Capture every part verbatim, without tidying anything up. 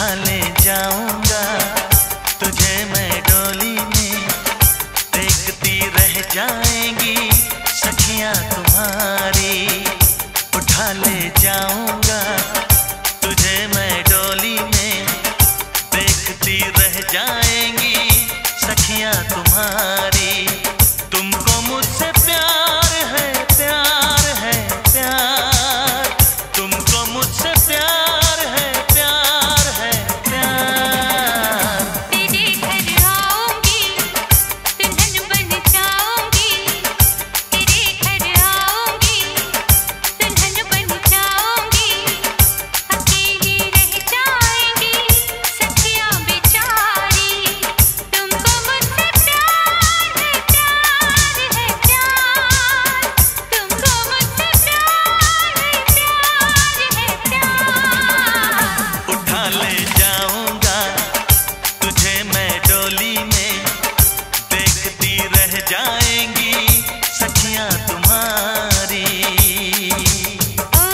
उठा ले जाऊंगा तुझे मैं डोली में, देखती रह जाएंगी सखियां तुम्हारी। उठा ले जाऊंगा तुझे मैं डोली में, देखती रह जाएंगी सखियां तुम्हारी। तुमको मुझसे प्यार है, प्यार है, प्यार, तुमको मुझसे प्यार है, प्यार है, प्यार। तेरे घर आऊंगी दुल्हन बन जाऊंगी, तेरे घर आऊंगी दुल्हन बन जाऊंगी। अकेली रह जाएंगी सखियां बेचारी। तुमको मुझसे प्यार है, प्यार है, प्यार, तुमको मुझसे प्यार है, प्यार है, प्यार। उठा ले जाऊंगा तुझे मैं डोली में, देखती रह जाएंगी सखियां तुम्हारी। ओ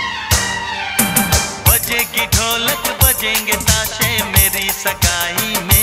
बजेगी ढोलक बजेंगे ताशे मेरी सगाई में।